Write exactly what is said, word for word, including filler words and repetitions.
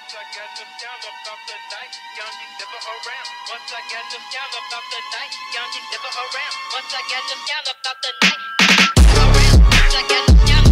I got them down about the night, young niggas never around. Once I got them down about the night, young niggas never around. Once I got them down about the night, around. Once I got them down.